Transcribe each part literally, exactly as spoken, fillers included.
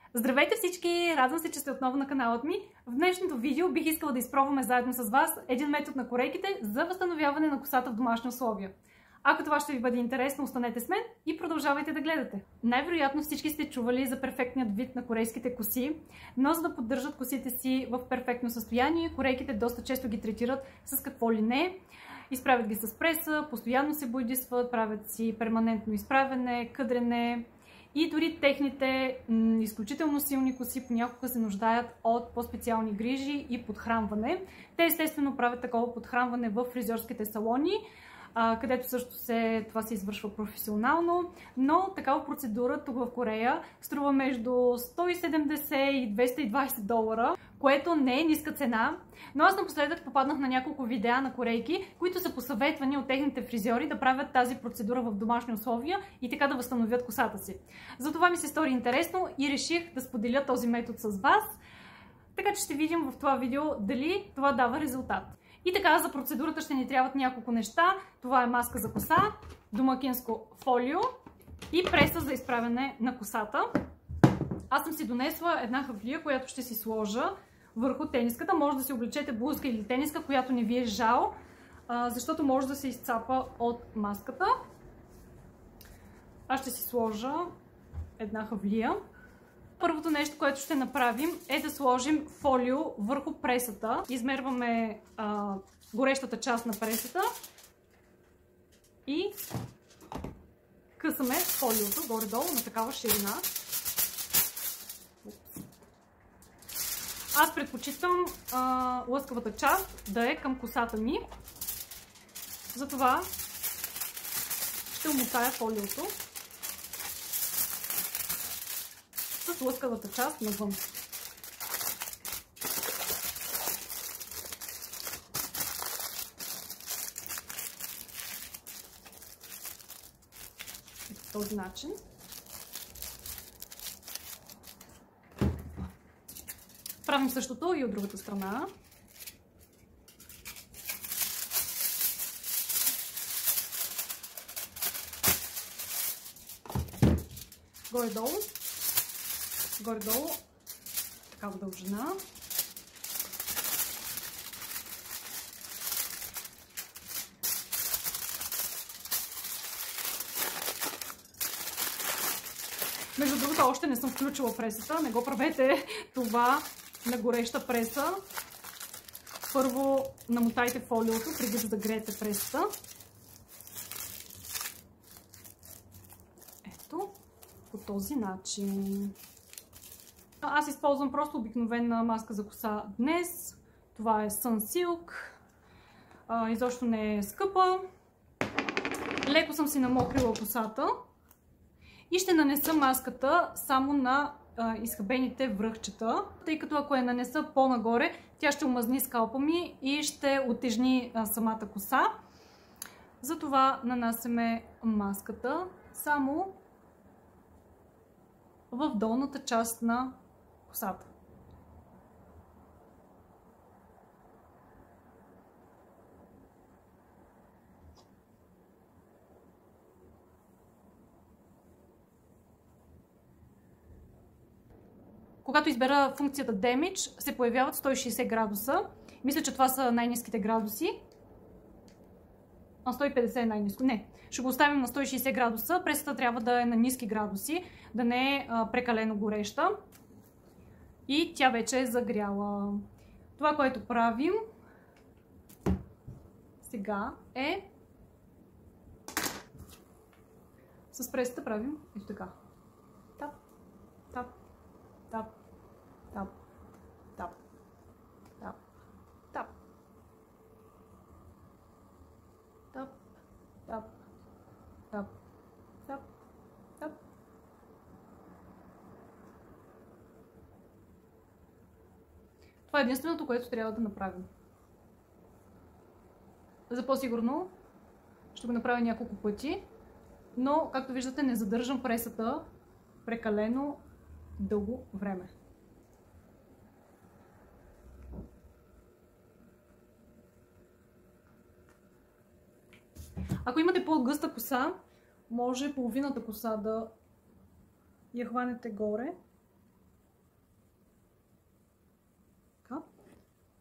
Здравейте всички! Радвам се, че сте отново на каналът ми. В днешното видео бих искала да изпробваме заедно с вас един метод на корейките за възстановяване на косата в домашни условия. Ако това ще ви бъде интересно, останете с мен и продължавайте да гледате. Най-вероятно всички сте чували за перфектният вид на корейските коси, но за да поддържат косите си в перфектно състояние, корейките доста често ги третират с какво ли не. Изправят ги с преса, постоянно се бойдисват, правят си перманентно изправяне, къдрене. И дори техните м, изключително силни коси понякога се нуждаят от по-специални грижи и подхранване. Те естествено правят такова подхранване в фризьорските салони, а, където също се, това се извършва професионално, но такава процедура тук в Корея струва между сто и седемдесет и двеста и двадесет долара, което не е ниска цена. Но аз напоследък попаднах на няколко видеа на корейки, които са посъветвани от техните фризьори да правят тази процедура в домашни условия и така да възстановят косата си. Затова ми се стори интересно и реших да споделя този метод с вас. Така че ще видим в това видео дали това дава резултат. И така, за процедурата ще ни трябват няколко неща. Това е маска за коса, домакинско фолио и преса за изправяне на косата. Аз съм си донесла една хавлия, която ще си сложа върху тениската. Може да си облечете блузка или тениска, която не ви е жал, защото може да се изцапа от маската. Аз ще си сложа една хавлия. Първото нещо, което ще направим, е да сложим фолио върху пресата. Измерваме а, горещата част на пресата и късаме фолиото горе-долу на такава ширина. Аз предпочитам а, лъскавата част да е към косата ми. Затова ще омотая фолиото с лъскавата част навън. По този начин. Правим същото и от другата страна. Горе-долу. Горе-долу. Такава дължина. Между другото, още не съм включила пресата. Не го правете това на гореща преса. Първо намотайте фолиото, преди да загреете пресата. Ето, по този начин. Аз използвам просто обикновена маска за коса днес. Това е Sunsilk. Изобщо не е скъпа. Леко съм си намокрила косата. И ще нанеса маската само на а, изхабените връхчета, тъй като ако я нанеса по-нагоре, тя ще омазни скалпа ми и ще утежни а, самата коса. Затова нанасяме маската само в долната част на косата. Когато избера функцията Damage, се появяват сто и шейсет градуса. Мисля, че това са най-ниските градуси. А сто и петдесет е най-ниско. Не, ще го оставим на сто и шейсет градуса. Пресата трябва да е на ниски градуси, да не е а, прекалено гореща. И тя вече е загряла. Това, което правим сега е с пресата правим ето така. Тап, тап, тап, тап, тап, тап, тап, тап, тап, тап, тап, тап. Това е единственото, което трябва да направим. За по-сигурно ще го направя няколко пъти, но както виждате не задържам пресата прекалено дълго време. Ако имате по-гъста коса, може половината коса да я хванете горе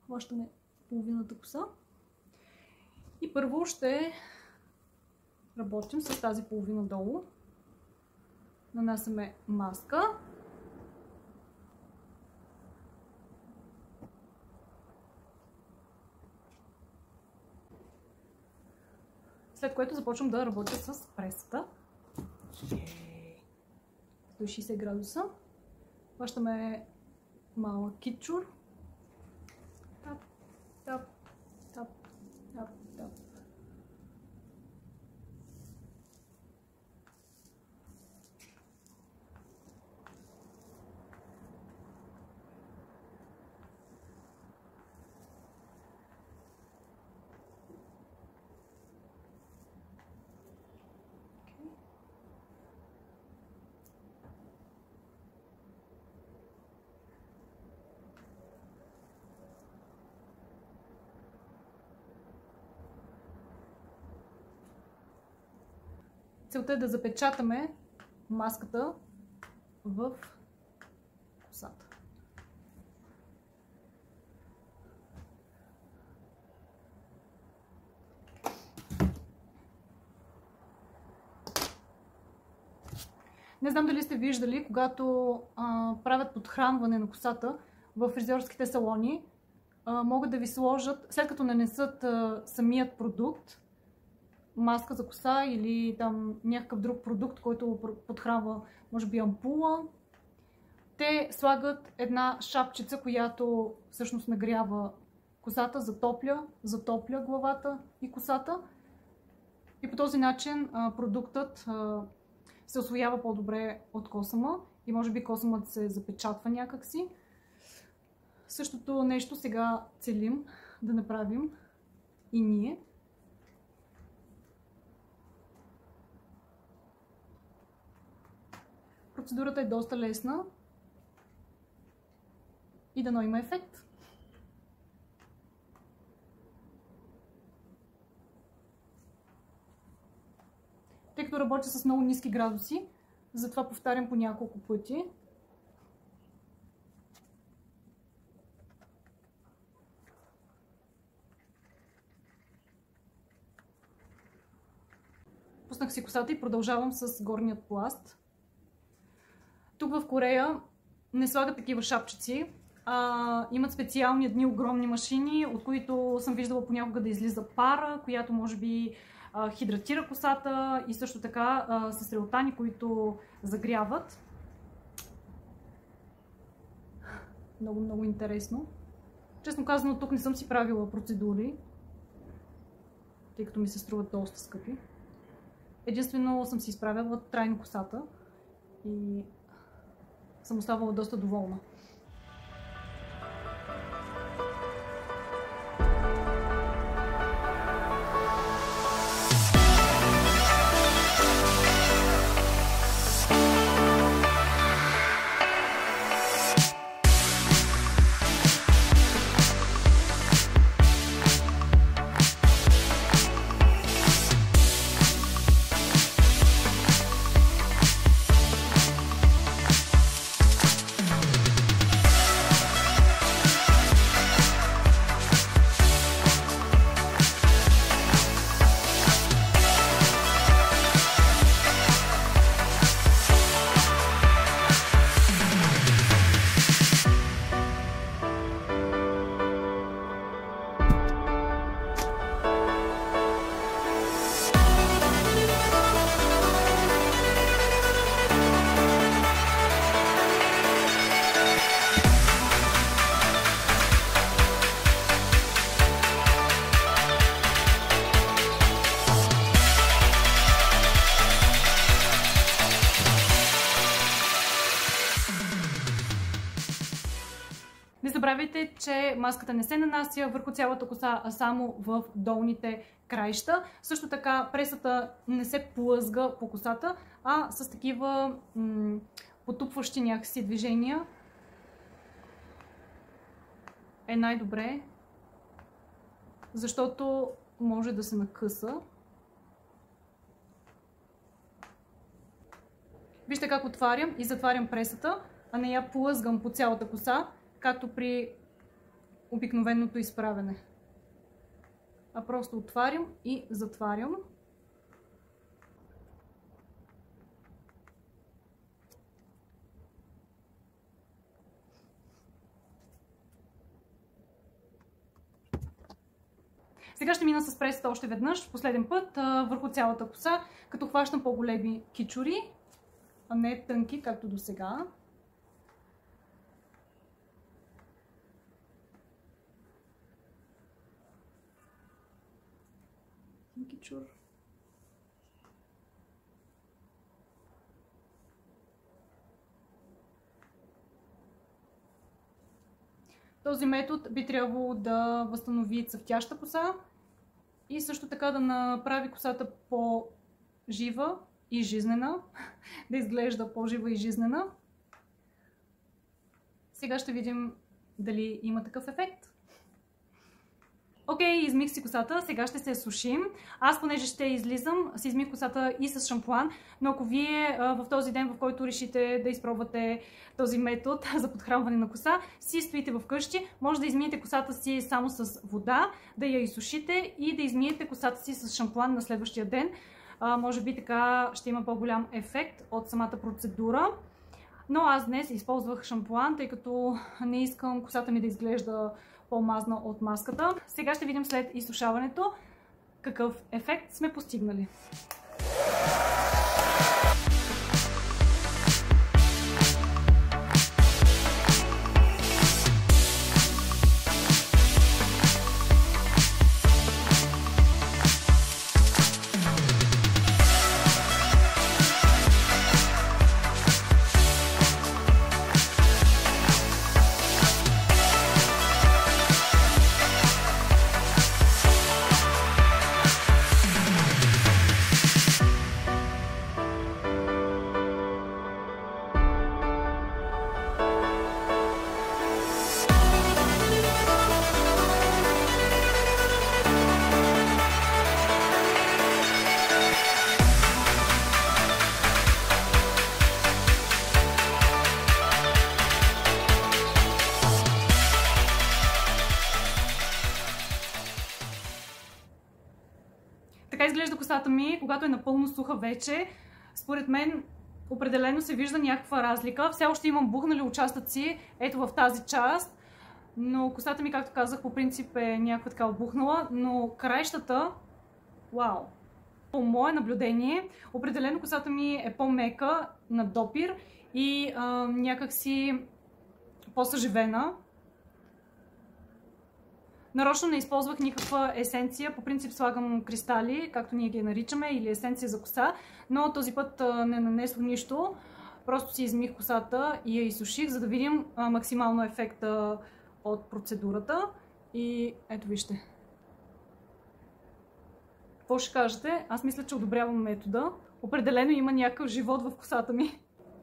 хващаме половината коса. И първо ще работим с тази половина долу. Нанасяме маска. След което започвам да работя с пресата. сто и шейсет градуса. Хващаме малък китчур. Тап, тап, тап, тап, тап. Целта е да запечатаме маската в косата. Не знам дали сте виждали, когато а, правят подхранване на косата в фризьорските салони, а, могат да ви сложат, след като нанесат а, самият продукт, маска за коса или там някакъв друг продукт, който подхранва, може би ампула, те слагат една шапчица, която всъщност нагрява косата, затопля, затопля главата и косата. И по този начин а, продуктът а, се усвоява по-добре от косъма и може би косъмът се запечатва някакси. Същото нещо сега целим да направим и ние. Процедурата е доста лесна и дано има ефект. Тъй като работя с много ниски градуси, затова повтарям по няколко пъти. Пуснах си косата и продължавам с горният пласт. Тук в Корея не слагат такива шапчици, а имат специални едни огромни машини, от които съм виждала понякога да излиза пара, която може би а, хидратира косата и също така а, с реотани, които загряват. Много, много интересно. Честно казано, тук не съм си правила процедури, тъй като ми се струват доста скъпи. Единствено съм си изправила трайно косата и съм оставала доста доволна. Не забравяйте, че маската не се нанася върху цялата коса, а само в долните краища. Също така пресата не се плъзга по косата, а с такива м- потупващи някакси движения е най-добре, защото може да се накъса. Вижте как отварям и затварям пресата, а не я плъзгам по цялата коса, както при обикновеното изправене. А просто отварям и затварям. Сега ще мина с пресата още веднъж, последен път, върху цялата коса, като хващам по-големи кичури, а не тънки, както до сега. Кичур. Този метод би трябвало да възстанови цъфтяща коса и също така да направи косата по-жива и жизнена, да изглежда по-жива и жизнена. Сега ще видим дали има такъв ефект. Окей, okay, измих си косата, сега ще се сушим. Аз, понеже ще излизам, си измих косата и с шампуан, но ако вие а, в този ден, в който решите да изпробвате този метод за подхранване на коса, си стоите вкъщи, може да измиете косата си само с вода, да я изсушите и да измиете косата си с шампуан на следващия ден. А, може би така ще има по-голям ефект от самата процедура. Но аз днес използвах шампуан, тъй като не искам косата ми да изглежда по-мазна от маската. Сега ще видим след изсушаването какъв ефект сме постигнали. Така изглежда косата ми, когато е напълно суха вече. Според мен определено се вижда някаква разлика. Все още имам бухнали участъци, ето в тази част. Но косата ми, както казах, по принцип е някаква така обухнала. Но краищата, вау! По мое наблюдение, определено косата ми е по-мека на допир и а, някакси по-съживена. Нарочно не използвах никаква есенция, по принцип слагам кристали, както ние ги наричаме, или есенция за коса, но този път не нанесох нищо, просто си измих косата и я изсуших, за да видим максимално ефекта от процедурата. И ето вижте. Какво ще кажете? Аз мисля, че одобрявам метода. Определено има някакъв живот в косата ми.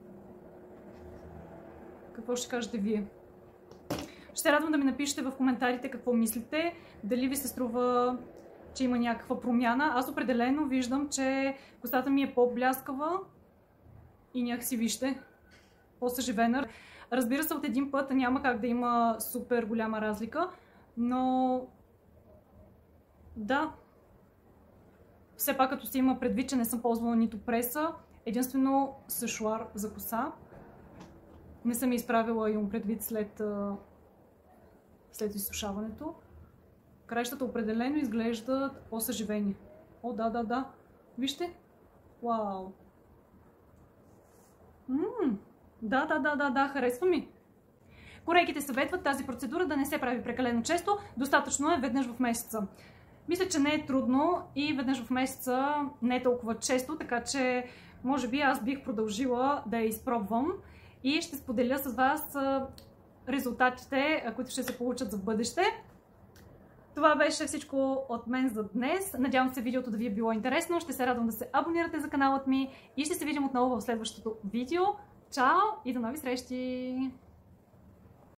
Какво ще кажете вие? Ще радвам да ми напишете в коментарите какво мислите, дали ви се струва, че има някаква промяна. Аз определено виждам, че косата ми е по-бляскава и някакси вижте, по-съживена. Разбира се, от един път няма как да има супер голяма разлика, но да, все пак като си има предвид, че не съм ползвала нито преса, единствено сешуар за коса. Не съм изправила, имам предвид след... след изсушаването. Краищата определено изглеждат по-съживени. О, да, да, да. Вижте. Вау. Ммм. Да, да, да, да, да, харесва ми. Корейките съветват тази процедура да не се прави прекалено често. Достатъчно е веднъж в месеца. Мисля, че не е трудно и веднъж в месеца не е толкова често, така че може би аз бих продължила да я изпробвам и ще споделя с вас резултатите, които ще се получат за бъдеще. Това беше всичко от мен за днес. Надявам се видеото да ви е било интересно. Ще се радвам да се абонирате за каналът ми и ще се видим отново в следващото видео. Чао и до нови срещи!